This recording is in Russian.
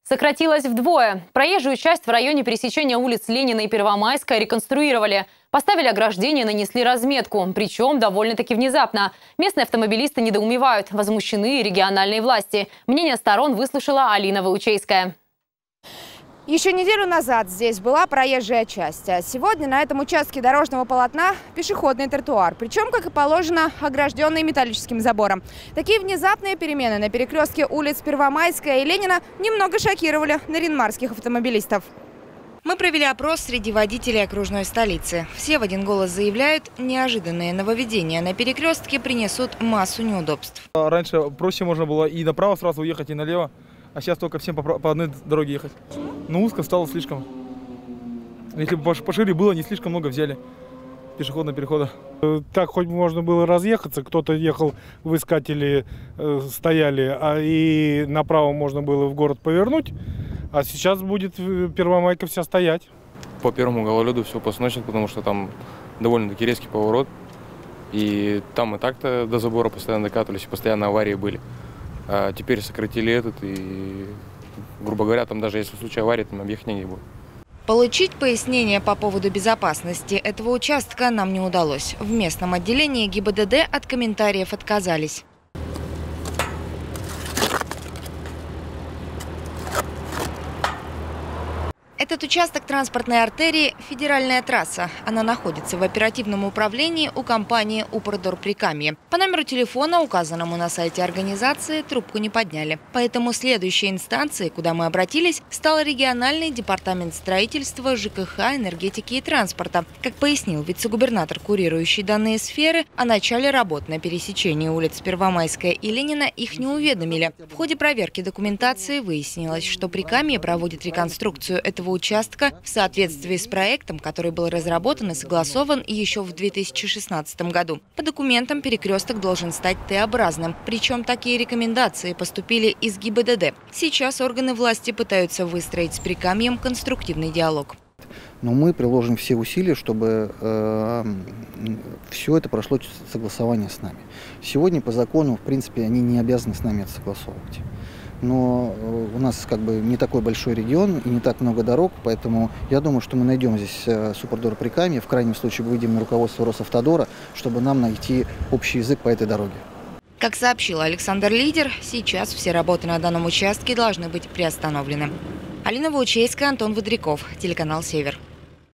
Сократилась вдвое. Проезжую часть в районе пересечения улиц Ленина и Первомайская реконструировали. Поставили ограждение, нанесли разметку. Причем довольно-таки внезапно. Местные автомобилисты недоумевают. Возмущены региональные власти. Мнение сторон выслушала Алина Ваучейская. Еще неделю назад здесь была проезжая часть, а сегодня на этом участке дорожного полотна пешеходный тротуар. Причем, как и положено, огражденный металлическим забором. Такие внезапные перемены на перекрестке улиц Первомайская и Ленина немного шокировали наринмарских автомобилистов. Мы провели опрос среди водителей окружной столицы. Все в один голос заявляют, неожиданные нововведения на перекрестке принесут массу неудобств. Раньше проще можно было и направо сразу уехать, и налево. А сейчас только всем по одной дороге ехать. Но узко стало слишком. Если бы пошире было, не слишком много взяли пешеходного перехода. Так хоть можно было разъехаться, кто-то ехал в искатели, стояли, и направо можно было в город повернуть. А сейчас будет Первомайка вся стоять. По первому гололеду все посносит, потому что там довольно-таки резкий поворот. И там и так-то до забора постоянно докатывались, и постоянно аварии были. А теперь сократили этот, и, грубо говоря, там даже если в случае аварии, там объехать негде будет. Получить пояснение по поводу безопасности этого участка нам не удалось. В местном отделении ГИБДД от комментариев отказались. Этот участок транспортной артерии – федеральная трасса. Она находится в оперативном управлении у компании «Упордор-Прикамье». По номеру телефона, указанному на сайте организации, трубку не подняли. Поэтому следующей инстанцией, куда мы обратились, стал региональный департамент строительства, ЖКХ, энергетики и транспорта. Как пояснил вице-губернатор, курирующий данные сферы, о начале работ на пересечении улиц Первомайская и Ленина их не уведомили. В ходе проверки документации выяснилось, что Прикамье проводит реконструкцию этого участка в соответствии с проектом, который был разработан и согласован еще в 2016 году. По документам перекресток должен стать Т-образным. Причем такие рекомендации поступили из ГИБДД. Сейчас органы власти пытаются выстроить с Прикамьем конструктивный диалог. Но мы приложим все усилия, чтобы все это прошло согласование с нами. Сегодня по закону, в принципе, они не обязаны с нами это согласовывать. Но у нас как бы не такой большой регион и не так много дорог, поэтому я думаю, что мы найдем здесь с Упордор-Прикамье, в крайнем случае выйдем на руководство Росавтодора, чтобы нам найти общий язык по этой дороге. Как сообщил Александр Лидер, сейчас все работы на данном участке должны быть приостановлены. Алина Ваучейская, Антон Водряков, телеканал «Север».